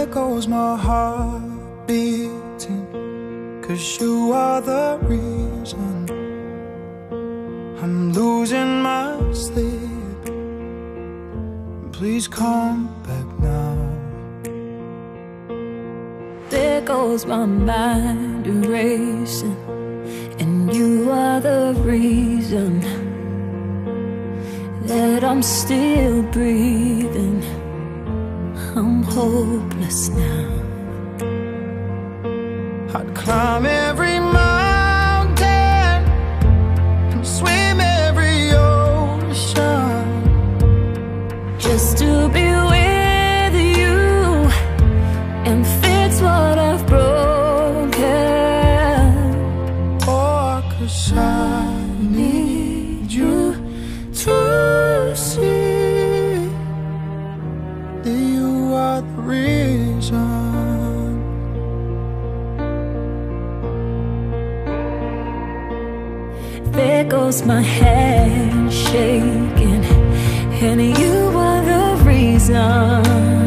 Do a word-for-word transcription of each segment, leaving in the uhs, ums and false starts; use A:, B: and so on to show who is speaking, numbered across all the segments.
A: There goes my heart beating, 'cause you are the reason I'm losing my sleep. Please come back now.
B: There goes my mind erasing, and you are the reason that I'm still breathing. I'm hopeless now.
A: I'd climb every mountain and swim every ocean
B: just to be with you and fix what I've broken.
A: Oh, 'cause I need you to see that you are the reason.
B: There goes my hand shaking, and you are the reason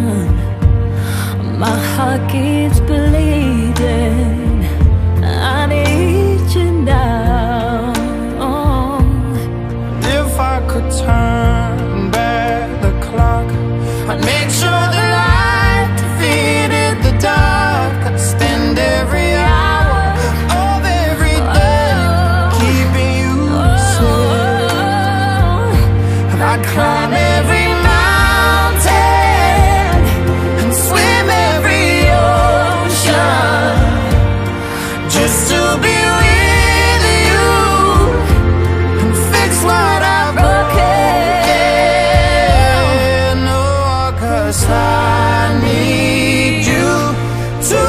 B: my heart keeps bleeding. I need you now.
A: If I could turn back the clock, I'd make sure the light defeated the dark. I'd spend every hour of every day keeping you safe. And I'd climb every mountain and swim every ocean just to be with you and fix what I've broken. Oh, 'cause I need you to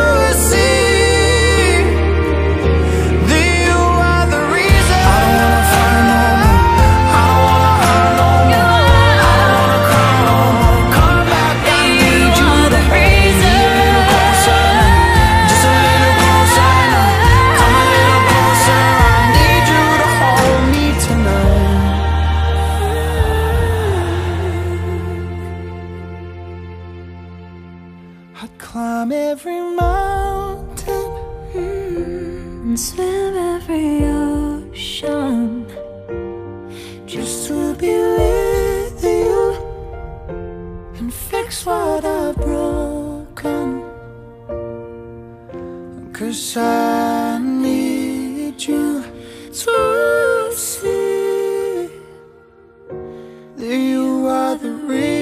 A: see that you are the reason. I don't wanna fight no more. I don't wanna hurt no more. I don't wanna cry no more. Come back, I need you to hold me a little closer, just a little closer. Come a little closer. I need you to hold me tonight. I'd climb every mountain
B: And swim every ocean
A: just to be with you and fix what I've broken. 'Cause I need you to see that you are the reason.